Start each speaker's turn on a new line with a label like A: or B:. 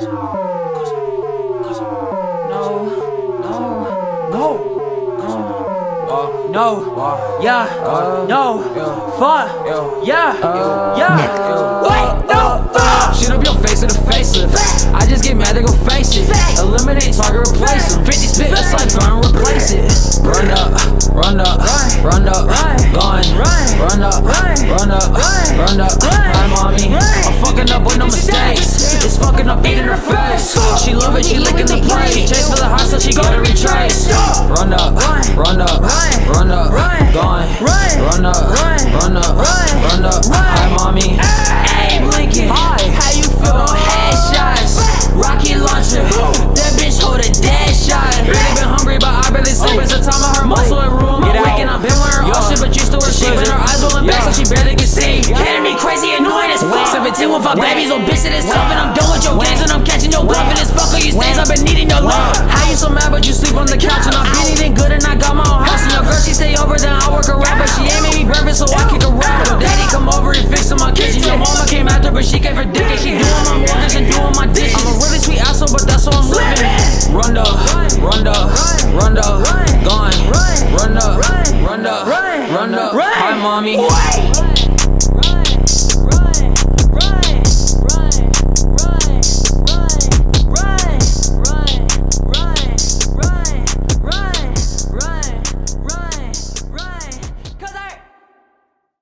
A: Wait, no, fuck.
B: Shit up your face in the facelift. I just get mad, they gon' face it. Eliminate, target, replace them. 50 spit, that's like burn, replace it. Run up, run up, run up, gone. Run up, run up, run up. Hi, mommy. I'm fucking up with no mistakes. It's fucking up, eating her face. She love it, she licking the plate. She chase for the heart, so she gotta retrace. Run up, run up, run up, gone. Run up, run up, run up. Hi, mommy.
A: Hey, Lincoln.
B: Hi.
A: How you feel on headshots? Rocket launcher. That bitch hold a dead shot.
B: Really been hungry, but I barely sleep. It's the time of her muscle and room. I'm weak and I've been wearing all shit, but you still receive. And her eyes rolling back, so she barely can see.
A: Hitting me crazy, annoying as fuck. 17 with 5 babies, little bitch, it is tough. And I'm done with your games, and I'm catching your bluff. And it's fuck all you stains, I've been needing your love.
B: How you so mad, but you sleep on the couch? And I've been eating good, and I got my own house. And your girl, she stay over, then I work around. But she ain't made me breakfast, so I kick her out. Your daddy come over, he fixing my kitchen. Your mama came after, but she gave her dick. And she doing my mortgage and doing my dishes. I'm a really sweet asshole, but that's how I'm living. Run up, run up, run up, gone. Run up, run up, run up. Hi, mommy.